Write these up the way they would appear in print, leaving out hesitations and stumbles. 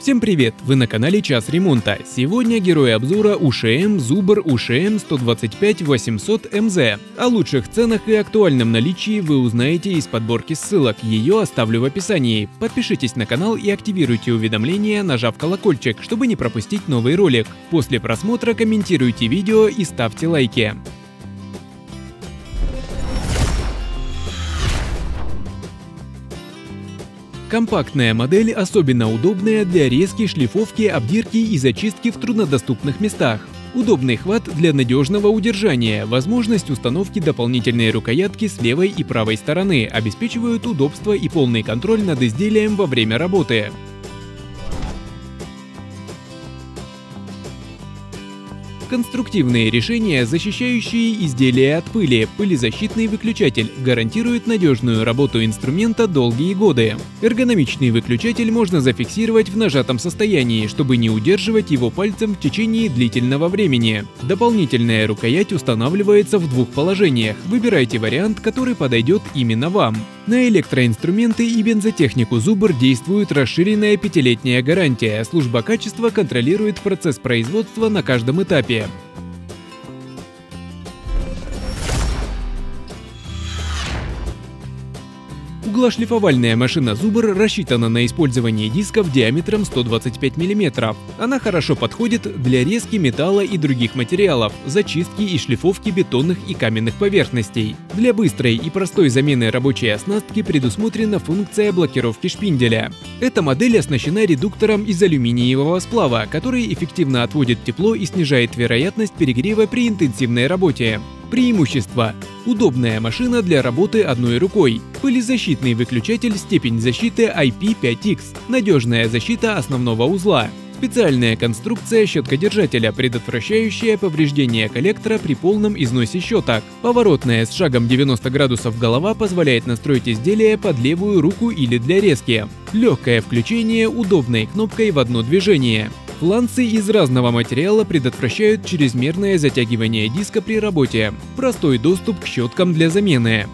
Всем привет! Вы на канале Час Ремонта. Сегодня герой обзора УШМ Zubr УШМ 125-800МЗ. О лучших ценах и актуальном наличии вы узнаете из подборки ссылок, ее оставлю в описании. Подпишитесь на канал и активируйте уведомления, нажав колокольчик, чтобы не пропустить новый ролик. После просмотра комментируйте видео и ставьте лайки. Компактная модель особенно удобная для резки, шлифовки, обдирки и зачистки в труднодоступных местах. Удобный хват для надежного удержания, возможность установки дополнительной рукоятки с левой и правой стороны обеспечивают удобство и полный контроль над изделием во время работы. Конструктивные решения, защищающие изделия от пыли. Пылезащитный выключатель гарантирует надежную работу инструмента долгие годы. Эргономичный выключатель можно зафиксировать в нажатом состоянии, чтобы не удерживать его пальцем в течение длительного времени. Дополнительная рукоять устанавливается в двух положениях. Выбирайте вариант, который подойдет именно вам. На электроинструменты и бензотехнику Zubr действует расширенная 5-летняя гарантия. Служба качества контролирует процесс производства на каждом этапе. Углошлифовальная машина Zubr рассчитана на использование дисков диаметром 125 мм. Она хорошо подходит для резки металла и других материалов, зачистки и шлифовки бетонных и каменных поверхностей. Для быстрой и простой замены рабочей оснастки предусмотрена функция блокировки шпинделя. Эта модель оснащена редуктором из алюминиевого сплава, который эффективно отводит тепло и снижает вероятность перегрева при интенсивной работе. Преимущества. Удобная машина для работы одной рукой. Пылезащитный выключатель, степень защиты IP5X. Надежная защита основного узла. Специальная конструкция щеткодержателя, предотвращающая повреждение коллектора при полном износе щеток. Поворотная с шагом 90 градусов голова позволяет настроить изделие под левую руку или для резки. Легкое включение удобной кнопкой в одно движение. Фланцы из разного материала предотвращают чрезмерное затягивание диска при работе. Простой доступ к щеткам для замены.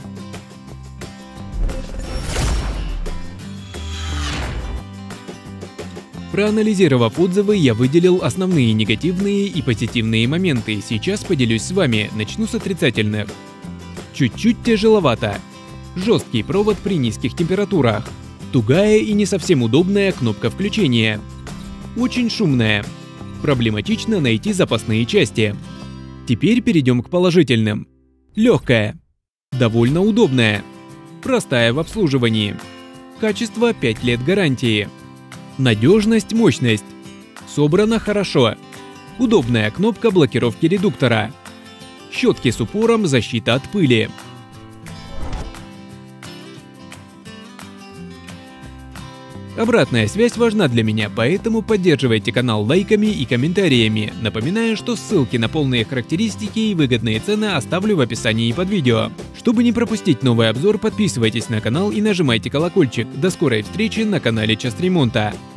Проанализировав отзывы, я выделил основные негативные и позитивные моменты. Сейчас поделюсь с вами. Начну с отрицательных. Чуть-чуть тяжеловато. Жесткий провод при низких температурах. Тугая и не совсем удобная кнопка включения. Очень шумная. Проблематично найти запасные части. Теперь перейдем к положительным. Легкая. Довольно удобная. Простая в обслуживании. Качество 5 лет гарантии. Надежность, мощность. Собрано хорошо. Удобная кнопка блокировки редуктора. Щетки с упором, защита от пыли. Обратная связь важна для меня, поэтому поддерживайте канал лайками и комментариями. Напоминаю, что ссылки на полные характеристики и выгодные цены оставлю в описании под видео. Чтобы не пропустить новый обзор, подписывайтесь на канал и нажимайте колокольчик. До скорой встречи на канале Час Ремонта.